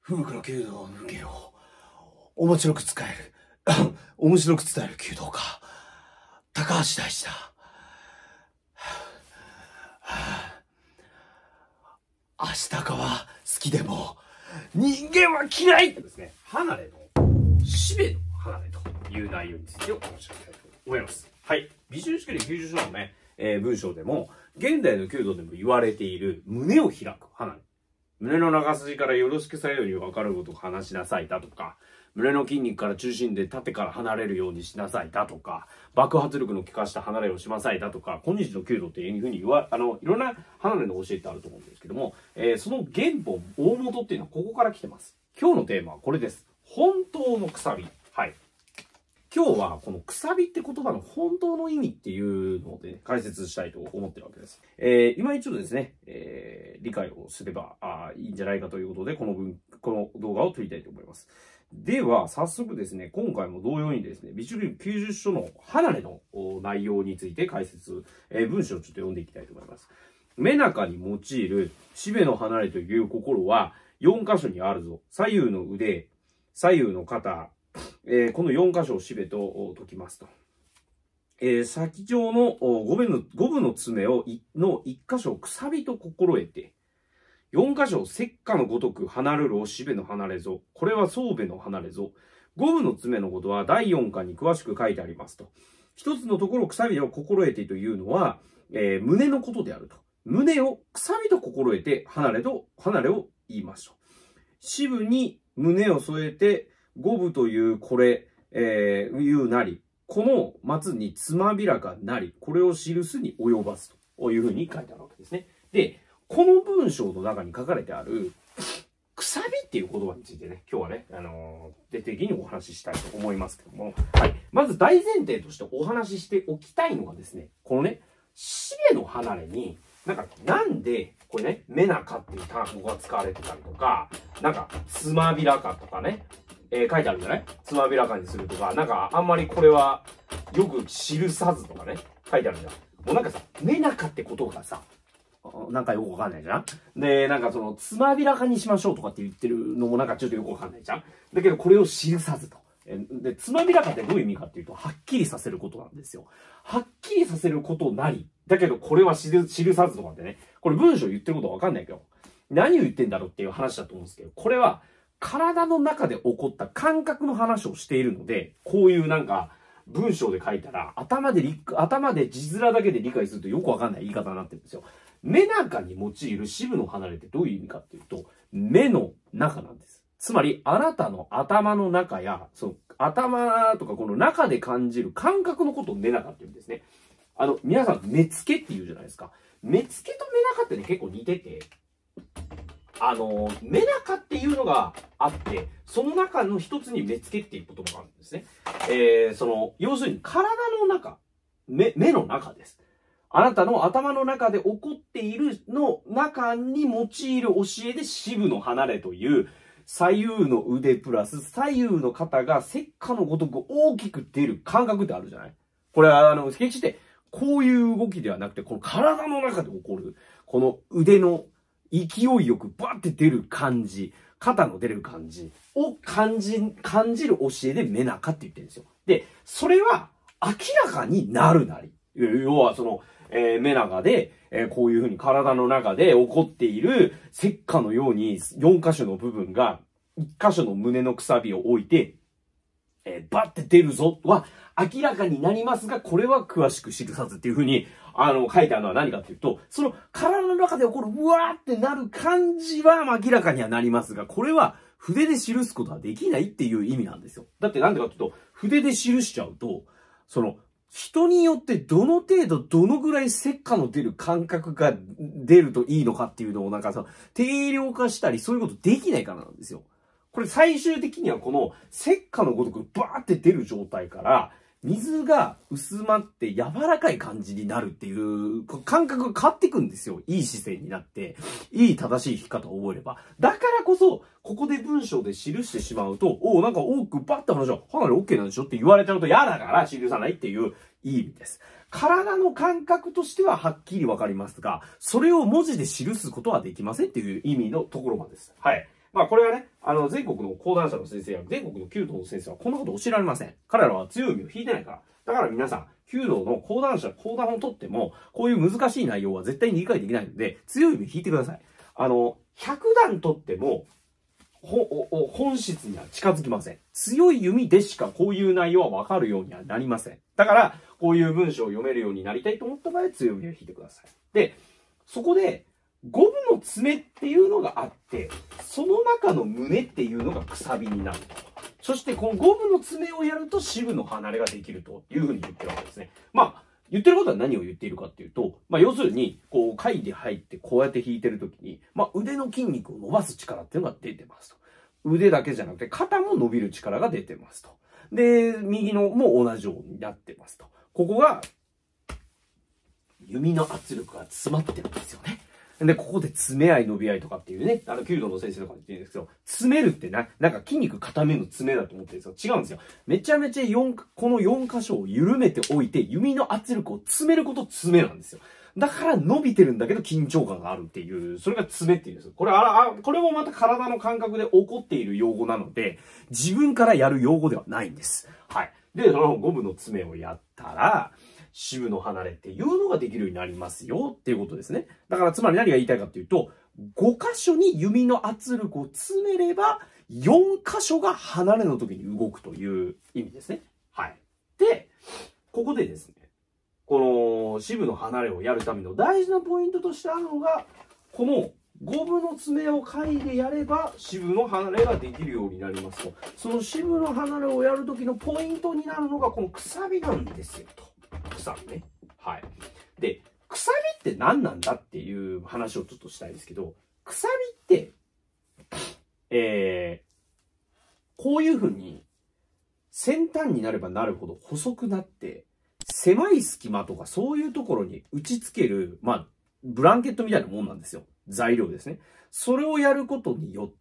風空の弓道の風景を面白く伝える面白く伝える弓道家高橋大志だ。明日かは好きでも人間は嫌いですね、離れのしべの離れという内容についてお話ししたいと思います。はい。美術式90書のね、文章でも、現代の弓道でも言われている胸を開く離れ。胸の中筋からよろしくさように分かることを話しなさいだとか、胸の筋肉から中心で縦から離れるようにしなさいだとか、爆発力の効かした離れをしなさいだとか、今日の弓道っていうふうにいろんな離れの教えってあると思うんですけども、その原本、大元っていうのはここから来てます。今日のテーマはこれです。本当のくさび。はい。今日はこのくさびって言葉の本当の意味っていうので、ね、解説したいと思ってるわけです。今一度ですね、理解をすればいいんじゃないかということで、この動画を撮りたいと思います。では、早速ですね、今回も同様にですね、美術力90書の離れの内容について解説、文章をちょっと読んでいきたいと思います。目中に用いるしべの離れという心は4箇所にあるぞ。左右の腕、左右の肩、この4箇所をしべと解きますと。先上の5分の爪の1箇所をくさびと心得て、4箇所を石化のごとく離るるをしべの離れぞ。これは宗べの離れぞ。5分の爪のことは第4巻に詳しく書いてありますと。一つのところくさびを心得てというのは、胸のことであると。胸をくさびと心得て離れを言いますと。四分に胸を添えて五分というこれ、いうなり。この末につまびらかなり。これを記すに及ばずというふうに書いてあるわけですね。で、この文章の中に書かれてある、くさびっていう言葉についてね、今日はね、徹底的にお話ししたいと思いますけども、はい。まず大前提としてお話ししておきたいのがですね、このね、しべの離れに、なんで、これね、めなかっていう単語が使われてたりとか、つまびらかとかね、書いてあるんじゃないつまびらかにするとか、あんまりこれは、よく記さずとかね、書いてあるじゃん。もうめなかってことがさ、よくわかんないじゃん。で、つまびらかにしましょうとかって言ってるのもちょっとよくわかんないじゃん。だけど、これを記さずと。で、つまびらかってどういう意味かっていうと、はっきりさせることなんですよ。はっきりさせることなり。だけど、これは記さずとかってね。これ文章言ってることわかんないけど、何を言ってんだろうっていう話だと思うんですけど、これは、体の中で起こった感覚の話をしているので、こういう文章で書いたら、頭で字面だけで理解するとよくわかんない言い方になってるんですよ。目中に用いる支部の離れってどういう意味かっていうと、目の中なんです。つまり、あなたの頭の中や、頭とかこの中で感じる感覚のことを目中って言うんですね。皆さん、目付けって言うじゃないですか。目付けと目中ってね、結構似てて、目中っていうのがあって、その中の一つに目付けっていう言葉があるんですね。要するに体の中、目の中です。あなたの頭の中で起こっているの中に用いる教えで支部の離れという、左右の腕プラス左右の肩が石化のごとく大きく出る感覚ってあるじゃない？これは決してこういう動きではなくて、この体の中で起こる、この腕の勢いよくバッて出る感じ、肩の出る感じを感じる教えで目中って言ってるんですよ。で、それは明らかになるなり。要は目中で、こういうふうに体の中で起こっている石化のように4箇所の部分が1箇所の胸のくさびを置いて、バッて出るぞは明らかになりますが、これは詳しく記さずっていうふうに、書いてあるのは何かっていうと、その体の中で起こるうわーってなる感じは明らかにはなりますが、これは筆で記すことはできないっていう意味なんですよ。だってなんでかっていうと、筆で記しちゃうと、人によってどの程度どのぐらい石化の出る感覚が出るといいのかっていうのを定量化したりそういうことできないからなんですよ。これ最終的にはこの石化のごとくバーって出る状態から水が薄まって柔らかい感じになるっていう感覚が変わっていくんですよ。いい姿勢になって、いい正しい弾き方を覚えれば。だからこそ、ここで文章で記してしまうと、多くバッて話は、離れ OK なんでしょって言われちゃうと嫌だから記さないっていういい意味です。体の感覚としてははっきりわかりますが、それを文字で記すことはできませんっていう意味のところまでです。はい。 まあこれはね、全国の講談社の先生や全国の弓道の先生はこんなこと教えられません。彼らは強い弓を引いてないから。だから皆さん、弓道の講談を取っても、こういう難しい内容は絶対に理解できないので、強い弓引いてください。100段取っても、本質には近づきません。強い弓でしかこういう内容はわかるようにはなりません。だから、こういう文章を読めるようになりたいと思った場合は強い弓を引いてください。で、そこで、五分の爪っていうのがあって、その中の胸っていうのがくさびになると。そして、この五分の爪をやると支部の離れができるというふうに言ってるわけですね。まあ、言ってることは何を言っているかっていうと、まあ、要するに、こう、貝で入ってこうやって引いてるときに、まあ、腕の筋肉を伸ばす力っていうのが出てますと。腕だけじゃなくて、肩も伸びる力が出てますと。で、右のも同じようになってますと。ここが、弓の圧力が詰まってるんですよね。で、ここで爪合い伸び合いとかっていうね、弓道の先生とか言ってるんですけど、詰めるってなんか筋肉固めの爪だと思ってるんですよ。違うんですよ。めちゃめちゃこの4箇所を緩めておいて、弓の圧力を詰めること爪なんですよ。だから伸びてるんだけど緊張感があるっていう、それが爪っていうんですよ。これもまた体の感覚で起こっている用語なので、自分からやる用語ではないんです。はい。で、その5分の爪をやったら、支部の離れっていうのができるようになりますよっていうことですね。だからつまり何が言いたいかっていうと、5箇所に弓の圧力を詰めれば、4箇所が離れの時に動くという意味ですね。はい。で、ここでですね、この支部の離れをやるための大事なポイントとしてあるのが、この5分の爪を貝でやれば支部の離れができるようになりますと。その支部の離れをやる時のポイントになるのがこのくさびなんですよと。くさびね。はい。で、くさびって何なんだっていう話をちょっとしたいんですけど、くさびって、こういう風に先端になればなるほど細くなって、狭い隙間とかそういうところに打ち付ける、まあ、ブランケットみたいなもんなんですよ。材料ですね。それをやることによって、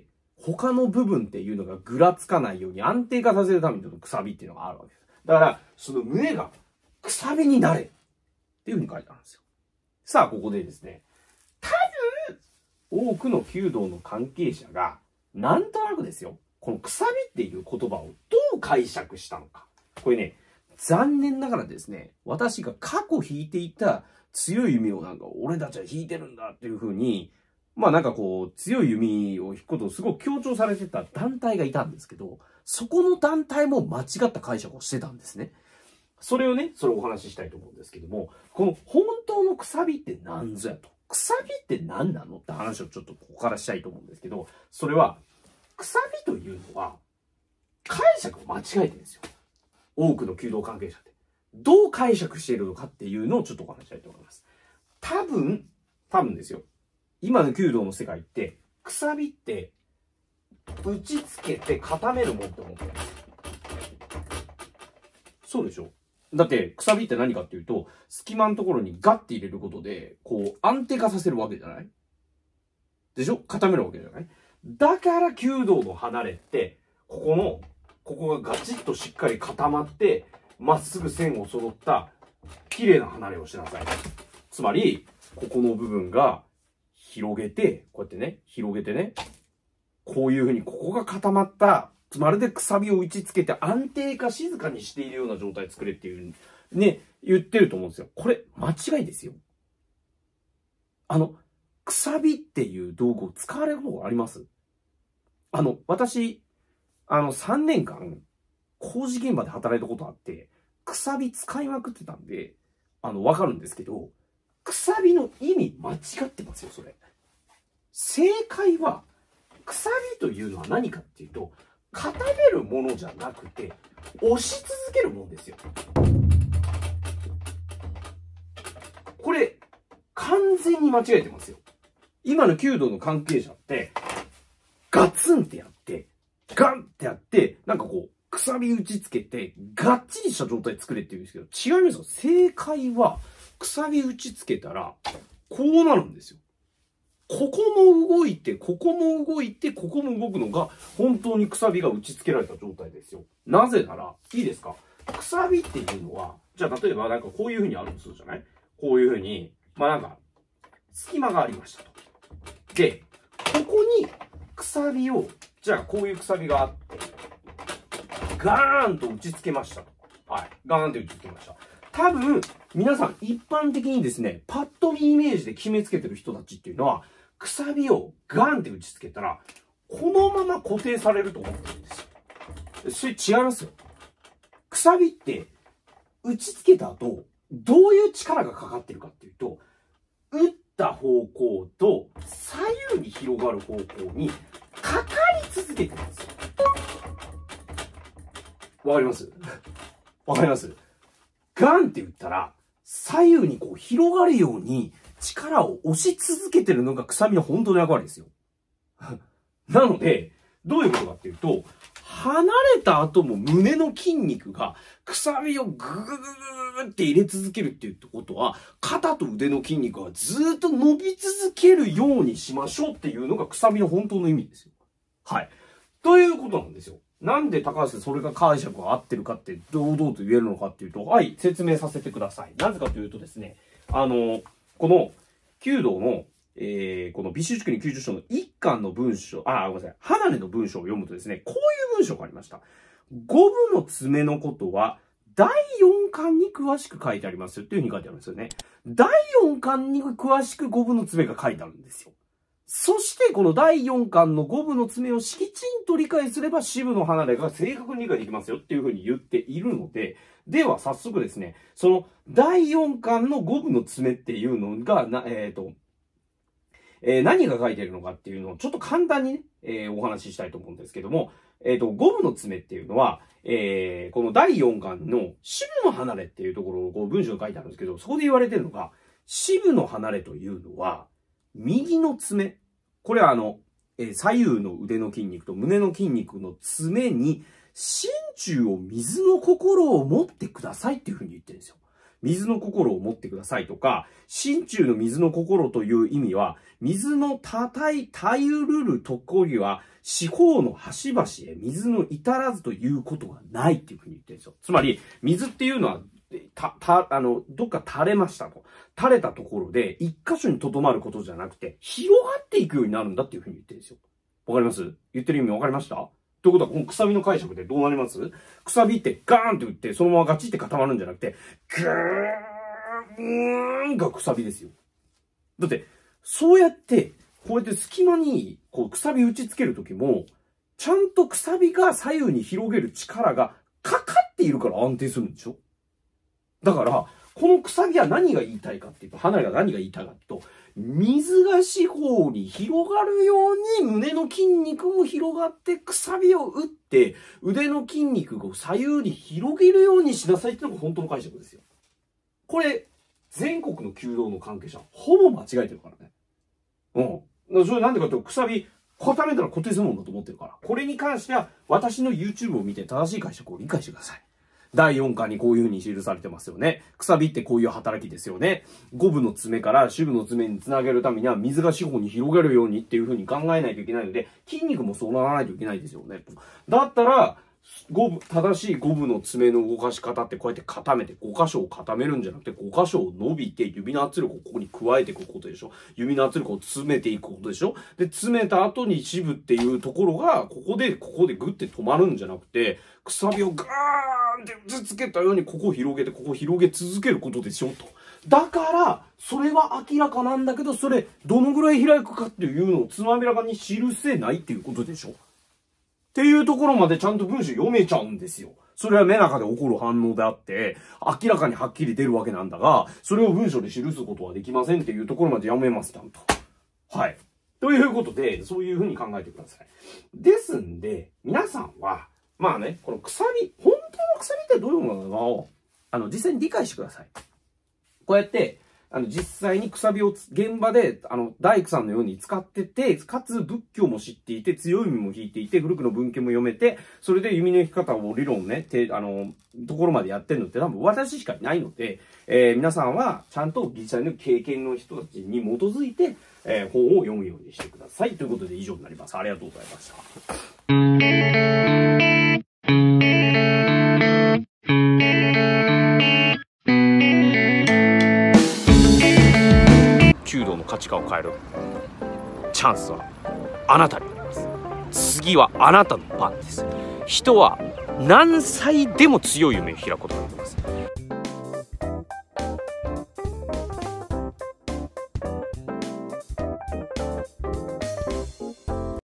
他の部分っていうのがぐらつかないように安定化させるためにくさびっていうのがあるわけです。だから、その胸がくさびになれっていうふうに書いてあるんですよ。さあ、ここでですね、多分、多くの弓道の関係者が、なんとなくですよ、このくさびっていう言葉をどう解釈したのか。これね、残念ながらですね、私が過去引いていた強い弓をなんか俺たちは引いてるんだっていう風に、まあなんかこう強い弓を引くことをすごく強調されてた団体がいたんですけど、そこの団体も間違った解釈をしてたんですね。それをお話ししたいと思うんですけども、この本当のくさびって何ぞやと。くさびって何なのって話をちょっとここからしたいと思うんですけど、それは、くさびというのは解釈を間違えてるんですよ。多くの弓道関係者って。どう解釈しているのかっていうのをちょっとお話したいと思います。多分ですよ。今の弓道の世界って、くさびって、打ち付けて固めるもんって思ってるんです。そうでしょ？だって、くさびって何かっていうと、隙間のところにガッて入れることで、こう、安定化させるわけじゃない？でしょ？固めるわけじゃない？だから弓道の離れって、ここがガチッとしっかり固まって、まっすぐ線を揃った綺麗な離れをしなさい。つまり、ここの部分が広げて、こうやってね、広げてね、こういうふうにここが固まった、まるでくさびを打ち付けて安定化静かにしているような状態作れっていうね、言ってると思うんですよ。これ、間違いですよ。くさびっていう道具を使われる方があります？私、3年間、工事現場で働いたことあって、くさび使いまくってたんで、わかるんですけど、くさびの意味間違ってますよ、それ。正解は、くさびというのは何かっていうと、固めるものじゃなくて、押し続けるものですよ。これ、完全に間違えてますよ。今の弓道の関係者って、ガツンってやって、ガンってやって、なんかこう、くさび打ち付けて、がっちりした状態作れって言うんですけど、違いますよ。正解は、くさび打ち付けたら、こうなるんですよ。ここも動いて、ここも動いて、ここも動くのが、本当にくさびが打ち付けられた状態ですよ。なぜなら、いいですか？くさびっていうのは、じゃあ例えばなんかこういう風にあるとするじゃない？こういう風に、まあなんか、隙間がありましたと。で、ここにくさくさびを、じゃあこういうくさびがあって、ガーンと打ち付けました。はい。ガーンと打ち付けました。多分、皆さん一般的にですね、パッと見イメージで決めつけてる人たちっていうのは、くさびをガーンって打ち付けたら、このまま固定されると思ってるんですよ。それ違いますよ。くさびって、打ち付けた後、どういう力がかかってるかっていうと、打った方向と左右に広がる方向にかかり続けてるんですよ。わかりますわかります？ガンって打ったら、左右にこう広がるように力を押し続けてるのがくさびの本当の役割ですよ。なので、どういうことかっていうと、離れた後も胸の筋肉がくさびをグググググって入れ続けるっていうことは、肩と腕の筋肉がずっと伸び続けるようにしましょうっていうのがくさびの本当の意味ですよ。はい。ということなんですよ。なんで高橋さんそれが解釈が合ってるかって堂々と言えるのかっていうと、はい、説明させてください。なぜかというとですね、この弓道のこの美習塾に90章の一巻の文章、ごめんなさい、離れの文章を読むとですね、こういう文章がありました。五分の爪のことは、第4巻に詳しく書いてありますよっていうふうに書いてあるんですよね。第4巻に詳しく五分の爪が書いてあるんですよ。そして、この第4巻の五分の爪をきちんと理解すれば、四分の離れが正確に理解できますよっていうふうに言っているので、では早速ですね、その第4巻の五分の爪っていうのが、何が書いてあるのかっていうのをちょっと簡単にね、お話ししたいと思うんですけども、五分の爪っていうのは、この第4巻の四分の離れっていうところをこう文章に書いてあるんですけど、そこで言われてるのが、四分の離れというのは、右の爪。これは左右の腕の筋肉と胸の筋肉の爪に、心中を水の心を持ってくださいっていうふうに言ってるんですよ。水の心を持ってくださいとか、心中の水の心という意味は、水のたゆるるところは、四方の端々へ水の至らずということがないっていうふうに言ってるんですよ。つまり、水っていうのは、どっか垂れましたと。垂れたところで、一箇所に留まることじゃなくて、広がっていくようになるんだっていうふうに言ってるんですよ。わかります？言ってる意味わかりました？ということは、このくさびの解釈でどうなります？くさびってガーンって打って、そのままガチって固まるんじゃなくて、グーンがくさびですよ。だって、そうやって、こうやって隙間に、こう、くさび打ちつけるときも、ちゃんとくさびが左右に広げる力がかかっているから安定するんでしょ？だから、このくさびは何が言いたいかっていうと、離れが何が言いたいかっていうと、水が四方に広がるように胸の筋肉も広がってくさびを打って腕の筋肉を左右に広げるようにしなさいっていうのが本当の解釈ですよ。これ、全国の弓道の関係者、ほぼ間違えてるからね。それなんでかっていうと、くさび固めたら固定するもんだと思ってるから。これに関しては私の YouTube を見て正しい解釈を理解してください。第4巻にこういう風に記されてますよね。くさびってこういう働きですよね。五分の爪から四分の爪につなげるためには水が四方に広げるようにっていう風に考えないといけないので、筋肉もそうならないといけないですよね。だったら、正しい五分の爪の動かし方ってこうやって固めて、5箇所を固めるんじゃなくて、5箇所を伸びて、指の圧力をここに加えていくことでしょ。指の圧力を詰めていくことでしょ。で、詰めた後に四分っていうところが、ここでグッて止まるんじゃなくて、くさびをガーンって打ちつけたように、ここを広げて、ここを広げ続けることでしょ、と。だから、それは明らかなんだけど、それ、どのぐらい開くかっていうのをつまびらかに記せないっていうことでしょ。っていうところまでちゃんと文章読めちゃうんですよ。それは目中で起こる反応であって、明らかにはっきり出るわけなんだが、それを文章で記すことはできませんっていうところまで読めます、ちゃんと。はい。ということで、そういうふうに考えてください。ですんで、皆さんは、まあね、このくさび、本当のくさびってどういうものなのかを、実際に理解してください。こうやって、実際にくさびを現場で、大工さんのように使ってて、かつ仏教も知っていて、強い弓も引いていて、古くの文献も読めて、それで弓の引き方を理論ね、ところまでやってるのって多分私しかいないので、皆さんはちゃんと実際の経験の人たちに基づいて、本を読むようにしてください。ということで以上になります。ありがとうございました。弓道の価値観を変えるチャンスはあなたにあります。 次はあなたの番です。人は何歳でも強い夢を開くことができます。